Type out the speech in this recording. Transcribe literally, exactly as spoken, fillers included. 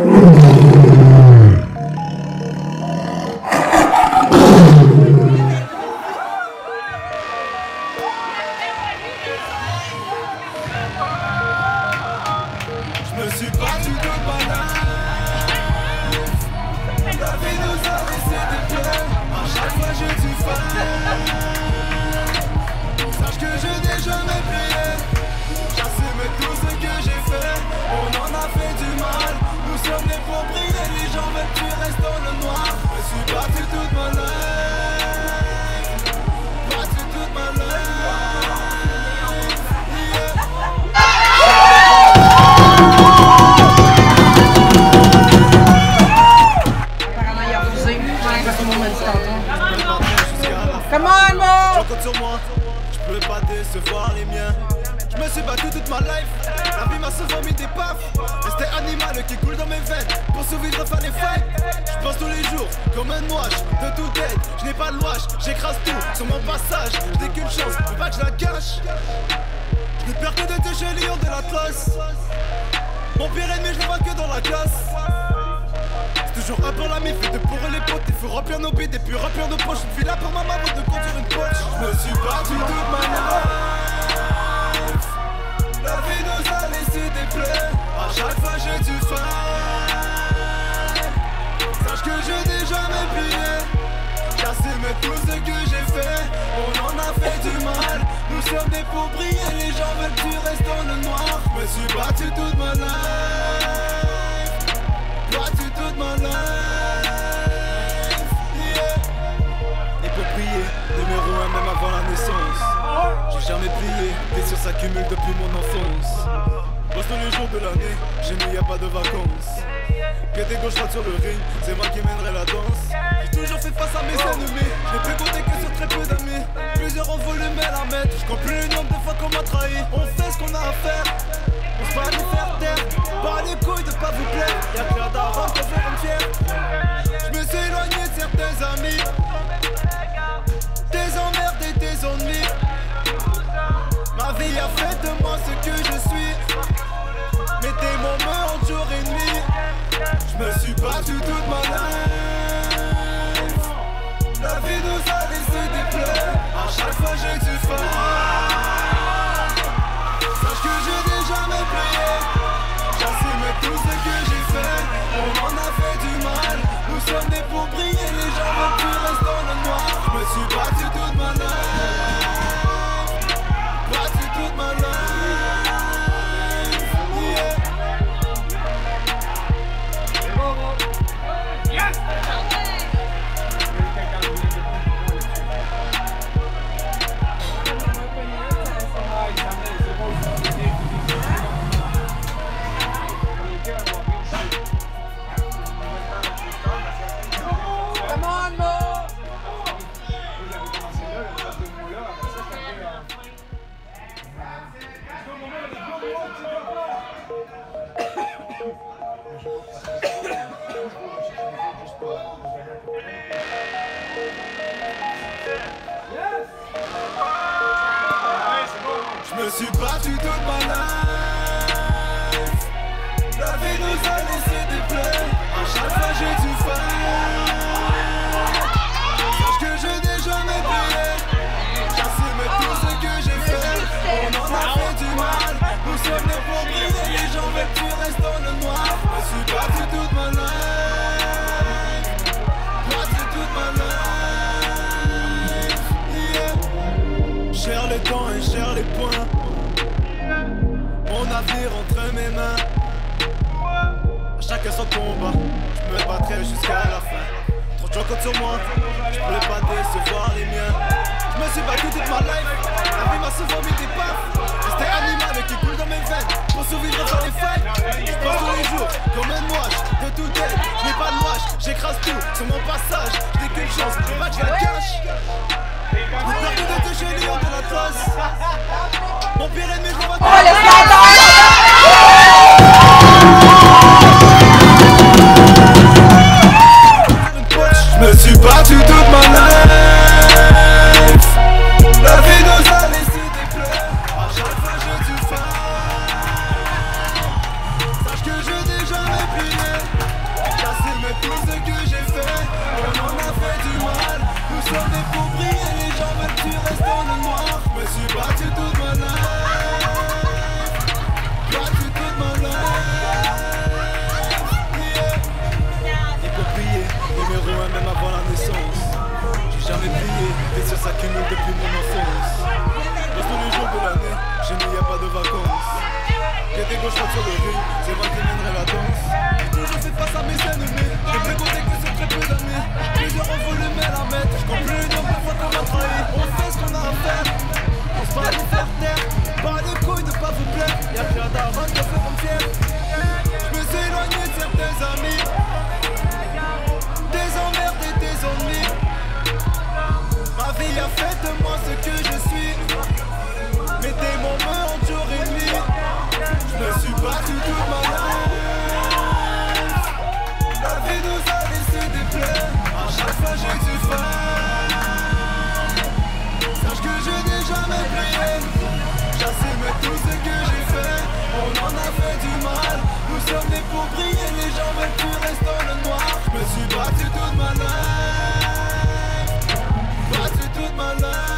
Je me suis battu toute ma life. La vie nous a laissé des pleurs. À chaque fois j'ai dû faire. Sache que je n'ai jamais prié. J'assume tout ce que j'ai fait. On en a fait du mal. Nous sommes nés pour briller. Les gens veulent que tu restes dans le noir. Je me suis battu toute ma life. Battu toute ma life. Come on, Mo! Je compte sur moi, je peux pas décevoir les miens. Je me suis battu toute ma life. La vie m'a souvent mis des baffes. Resté animal qui coule dans mes veines. Pour survivre fallait fight. Je pense tous les jours comme un noix de tout aide. Je n'ai pas de louage, j'écrase tout sur mon passage. Je n'ai qu'une chance, faut pas que je la gâche. Je n'ai peur que de tes lions de l'Atlas. Mon pire ennemi je le vois que dans la glace. Toujours un pour la mif et de pour les potes. Il faut remplir nos bides et puis remplir nos poches. Une villa pour ma maman de conduire une poche. Je me suis battu toute ma life. La vie nous a laissé des plaies. À chaque fois j'ai dû faire. Sache que je n'ai jamais plié. J'assume tout ce que j'ai fait. On en a fait du mal. Nous sommes des pour briller. Les gens veulent que tu restes dans le noir. Je me suis battu toute ma life. Battu toute ma life, yeah. Et pour prier, numéro un même avant la naissance. J'ai jamais plié, les sur s'accumulent depuis mon enfance. Bosse tous les jours de l'année, chez nous y a pas de vacances. Que des gauches sur le ring, c'est moi qui mènerai la danse. J'ai toujours fait face à mes ennemis, je n'ai pu compter que sur très peu d'amis. Plusieurs ont voulu me la mettre, je compte plus le nombre de fois qu'on m'a trahi. On fait ce qu'on a à faire. On se bat les faire taire, pas les couilles de pas vous plaire. Y'a plein d'arômes pour faire une fière. Je me suis éloigné de certains amis. Des emmerdes et des ennuis. Ma vie a fait de moi ce que je suis. Mes démons me hantent jour et nuit. Je me suis battu toute ma life. La vie nous a laissé des pleurs. À chaque fois j'ai dû faire. Sache que je n'ai jamais plié. J'assume tout ce que j'ai fait. On en a fait du mal. Nous sommes nés pour briller. Les gens veulent que tu restes dans le noir. Je me suis battu toute ma life. Battu toute ma life, yeah. Yes! Je me suis battu toute ma life. La vie nous a laissé des plaies. À chaque fois j'ai dû faire. Sache que je n'ai jamais payé. J'assume tout ce que j'ai fait. On en a fait du mal. Nous sommes nés pour briller. Les gens veulent que tu restes dans le noir. Je me suis battu toute ma life. Battu toute ma life, yeah. Cher le temps et cher les points. Mon avenir entre mes mains. À chacun son combat. Je me battrai jusqu'à la fin. Trop de gens comptent sur moi. Je peux pas décevoir les miens. Je me suis battu toute ma life. La vie m'a souvent mis des baffes. Resté animal qui coule dans mes veines. Pour survivre dans les fights. Je pense tous les jours comme un noix de tout aide. Je n'ai pas de louage, j'écrase tout sur mon passage. Je n'ai qu'une chance, je pas que je la cache. Je n'ai peur que de te lions de l'Atlas. Mon pire ennemi je le vois. Je me suis battu toute ma life. La vie nous a laissé des pleurs. À chaque fois j'ai dû faire. Sache que je n'ai jamais a fait du mal. Nous sommes nés pour briller, les gens veulent que tu restes dans le noir. Je me suis battu toute ma life, battu toute ma life.